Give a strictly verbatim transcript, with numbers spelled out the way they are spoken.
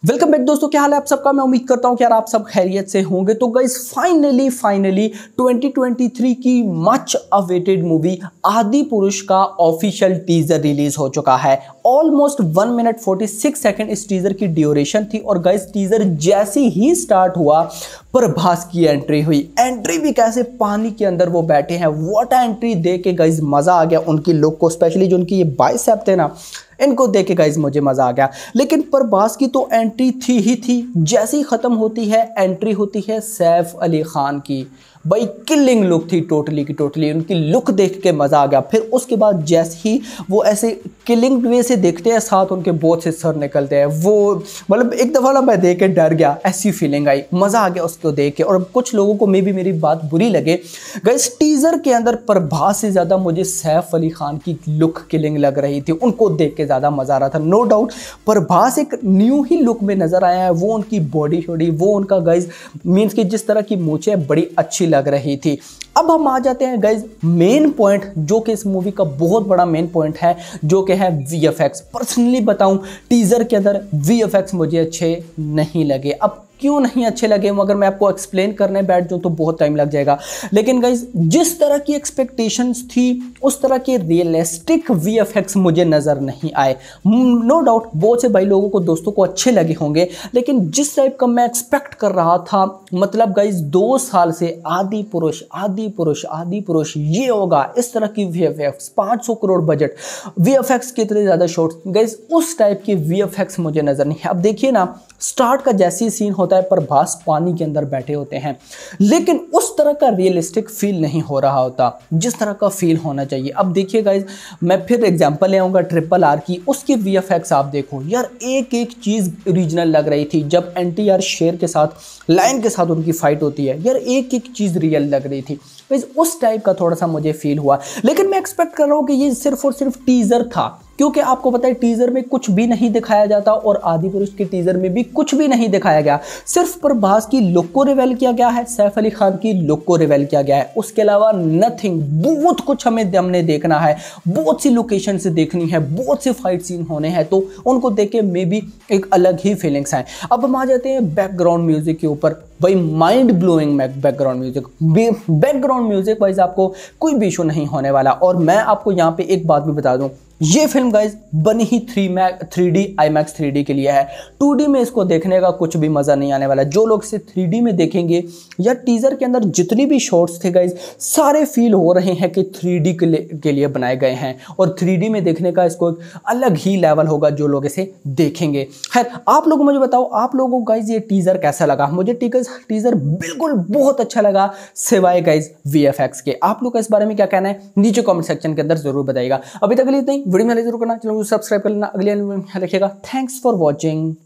Welcome back दोस्तों, क्या हाल है आप सबका। मैं उम्मीद करता हूं कि यार आप सब खैरियत से होंगे। तो guys finally finally twenty twenty three की much awaited movie Adipurush का ऑफिशियल टीजर रिलीज हो चुका है। Almost one minute forty six second इस टीजर की ड्यूरेशन थी और गाइस टीजर जैसे ही स्टार्ट हुआ प्रभास की एंट्री हुई। एंट्री भी कैसे, पानी के अंदर वो बैठे हैं। व्हाट एंट्री दे के गाइस मजा आ गया उनकी लुक को, स्पेशली जो उनकी ये बाइसेप थे ना, इनको देख के गाइस मुझे मजा आ गया। लेकिन प्रभास की तो एंट्री थी ही थी। जैसी खत्म होती है एंट्री होती है सैफ अली खान की। भाई किलिंग लुक थी टोटली की टोटली। उनकी लुक देख के मजा आ गया। फिर उसके बाद जैसे ही वो ऐसे किलिंग वे से देखते हैं, साथ उनके बहुत से सर निकलते हैं। वो मतलब एक दफा ना मैं देख के डर गया, ऐसी फीलिंग आई, मजा आ गया उसको देख के। और कुछ लोगों को मे भी मेरी बात बुरी लगे, गाइस टीजर के अंदर प्रभास से ज्यादा मुझे सैफ अली खान की लुक किलिंग लग रही थी। उनको देख के ज्यादा मजा आ रहा था। नो डाउट प्रभास एक न्यू ही लुक में नजर आया है। वो उनकी बॉडी शॉडी, वो उनका गाइस मीन्स की जिस तरह की मूछें बड़ी अच्छी लग रही थी। अब हम आ जाते हैं गाइस मेन पॉइंट, जो कि इस मूवी का बहुत बड़ा मेन पॉइंट है, जो कि है वीएफएक्स। पर्सनली बताऊं, टीजर के अंदर वीएफएक्स मुझे अच्छे नहीं लगे। अब क्यों नहीं अच्छे लगे, मगर मैं आपको एक्सप्लेन करने बैठ जाऊं तो बहुत टाइम लग जाएगा। लेकिन गाइस जिस तरह की एक्सपेक्टेशंस थी उस तरह के रियलिस्टिक वीएफएक्स मुझे नजर नहीं आए। नो डाउट बहुत से भाई लोगों को, दोस्तों को अच्छे लगे होंगे, लेकिन जिस टाइप का मैं एक्सपेक्ट कर रहा था, मतलब गाइस दो साल से आदि पुरुष आदि पुरुष आदि पुरुष ये होगा, इस तरह की वीएफएक्स, पाँच सौ करोड़ बजट, वीएफएक्स कितने ज्यादा शॉर्ट्स, गाइस उस टाइप के वीएफएक्स मुझे नजर नहीं है। अब देखिए ना, स्टार्ट का जैसी सीन होता है, प्रभास पानी के अंदर बैठे होते हैं, लेकिन उस तरह का रियलिस्टिक फील नहीं हो रहा होता जिस तरह का फील होना चाहिए। अब देखिए गाइस, मैं फिर एग्जांपल ले आऊंगा ट्रिपल आर की। उसके वीएफएक्स आप देखो यार, एक एक चीज ओरिजिनल लग रही थी। जब एनटीआर शेर के साथ, लायन के साथ उनकी फाइट होती है, यार एक एक चीज रियल लग रही थी। उस टाइप का थोड़ा सा मुझे फील हुआ। लेकिन मैं एक्सपेक्ट कर रहा हूँ कि ये सिर्फ और सिर्फ टीजर था, क्योंकि आपको पता है टीजर में कुछ भी नहीं दिखाया जाता और आदि पुरुष के टीजर में भी कुछ भी नहीं दिखाया गया। सिर्फ प्रभास की लुक को रिवील किया गया है, सैफ अली खान की लुक को रिवील किया गया है, उसके अलावा नथिंग। बहुत कुछ हमें हमने देखना है, बहुत सी लोकेशन से देखनी है, बहुत से फाइट सीन होने हैं, तो उनको देख के मे बी एक अलग ही फीलिंग्स हैं। अब हम आ जाते हैं बैकग्राउंड म्यूजिक के ऊपर। भाई mind blowing background music. Background music wise आपको कोई भी इशू नहीं होने वाला। और मैं आपको यहाँ पे एक बात भी बता दूं, ये फिल्म गाइज बनी ही three mac three D IMAX three D के लिए है। टू डी में इसको देखने का कुछ भी मजा नहीं आने वाला। जो लोग इसे थ्री डी में देखेंगे, या टीजर के अंदर जितनी भी शॉट्स थे गाइज, सारे फील हो रहे हैं कि थ्री डी के लिए के लिए बनाए गए हैं, और थ्री डी में देखने का इसको एक अलग ही लेवल होगा जो लोग इसे देखेंगे। खैर आप लोग मुझे बताओ, आप लोगों को गाइज ये टीजर कैसा लगा। मुझे टीजर बिल्कुल बहुत अच्छा लगा, सिवाय गाइज वीएफएक्स के। आप लोग का इस बारे में क्या कहना है, नीचे कमेंट सेक्शन के अंदर जरूर बताइएगा। अभी तक के लिए इतना ही। वीडियो में जरूर करना, चलो सब्सक्राइब कर लेना। अगले वीडियो में रखिएगा। Thanks for watching.